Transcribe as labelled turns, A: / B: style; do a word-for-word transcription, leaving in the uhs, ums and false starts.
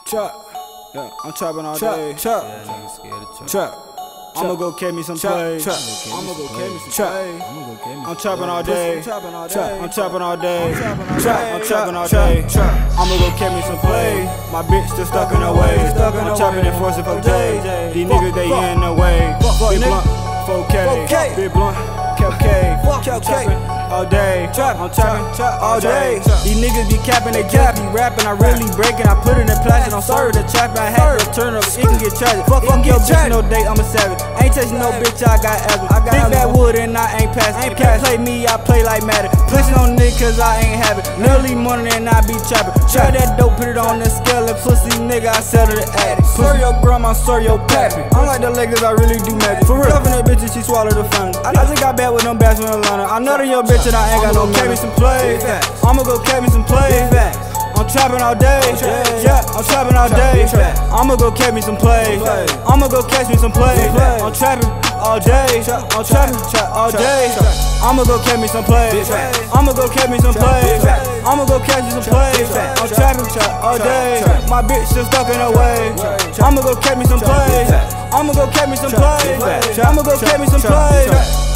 A: Trap, yeah, I'm trapping all
B: Trap,
A: day.
B: trap,
C: Yeah, niggas scared of trap.
A: Trap, I'ma go catch me some plays.
B: trap.
A: I'ma go catch me some
B: Trap.
A: plays.
C: I'ma go get me
A: I'm trapping all day.
B: I'm trapping all
A: Trap,
B: day.
A: I'm trapping all day.
B: trapping all
A: Trap,
B: day.
A: I'm trapping all
B: Trap,
A: day.
B: trap.
A: I'ma go catch me some plays. My bitch still stuck in the way.
B: Stuck in
A: I'm
B: the
A: trapping
B: way.
A: and forcing for
B: Fuck
A: days.
B: days.
A: These
B: Fuck,
A: niggas they
B: fuck.
A: in the way.
B: Fuck,
A: Big
B: nigga.
A: blunt, four K.
B: four K.
A: Big blunt, K K.
B: Fuck
A: I'm
B: K K.
A: trapping all day.
B: Trap,
A: I'm trapping
B: trap,
A: all
B: all
A: day.
B: day.
A: These niggas be capping, they just be rapping. I really breaking. I put it in plastic. I'm sorry the trap. I had to turn up. It can get tragic. Fuck, fuck your bitch, no date. I'm a savage. Ain't touching no bitch. I got asthma. I got big bad wood and I ain't passing. Ain't can't play me. I play like Madden. Pushing on niggas cause I ain't have it. Nearly money and I be trapping. Try that dope, put it on the scale and pussy nigga. I sell to the addict. Sorry your grandma, sorry your pappy. I'm like the Lakers. I really do magic. For real, loving that bitch and she swallowed the family. I just got bad with them bats in Atlanta. I know that your bitch and I ain't got no catch me some plays. I'ma go catch me some plays. I'm trapping all day. Yeah, I'm trapping all day. I'ma go catch me some plays. I'ma go catch me some plays. I'm trapping all day. I'm trapping all day. I'ma go catch me some plays. I'ma go catch me some plays. I'ma go catch me some plays. I'm trapping all day. My bitch still stuck in the way. I'ma go catch me some plays. I'ma go catch me some plays. I'ma go catch me some plays.